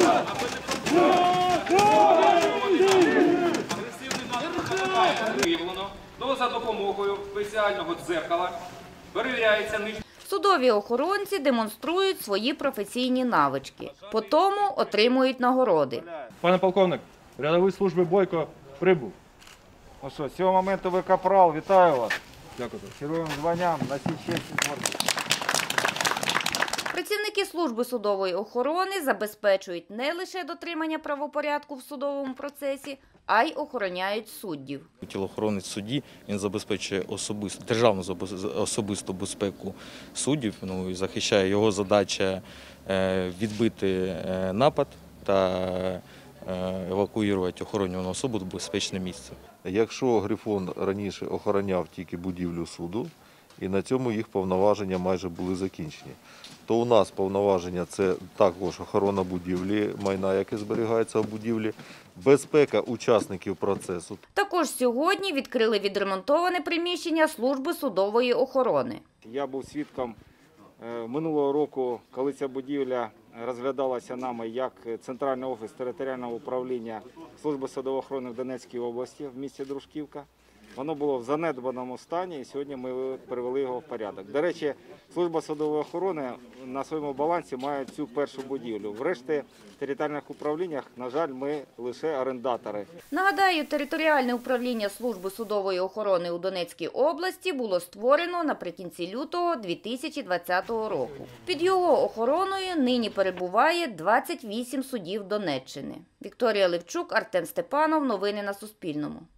Виявлено, то за допомогою спеціального дзеркала перевіряється нижній. Судові охоронці демонструють свої професійні навички. По тому отримують нагороди. Пане полковник, рядовий служби Бойко прибув. Ну що, з цього моменту ви капрал, вітаю вас. Дякую. Героям званням, на цій честі творці. Працівники служби судової охорони забезпечують не лише дотримання правопорядку в судовому процесі, а й охороняють суддів. Тілоохоронець судді, він забезпечує державну особисту безпеку суддів, і захищає його задача відбити напад та евакуювати охоронювану особу в безпечне місце. Якщо Грифон раніше охороняв тільки будівлю суду, і на цьому їх повноваження майже були закінчені, то у нас повноваження – це також охорона будівлі, майна, яке зберігається в будівлі, безпека учасників процесу. Також сьогодні відкрили відремонтоване приміщення служби судової охорони. Я був свідком минулого року, коли ця будівля розглядалася нами як Центральний офіс територіального управління служби судової охорони в Донецькій області, в місті Дружківка. Воно було в занедбаному стані і сьогодні ми привели його в порядок. До речі, служба судової охорони на своєму балансі має цю першу будівлю. В решті територіальних управліннях, на жаль, ми лише орендатори. Нагадаю, територіальне управління служби судової охорони у Донецькій області було створено наприкінці лютого 2020 року. Під його охороною нині перебуває 28 судів Донеччини. Вікторія Левчук, Артем Степанов. Новини на Суспільному.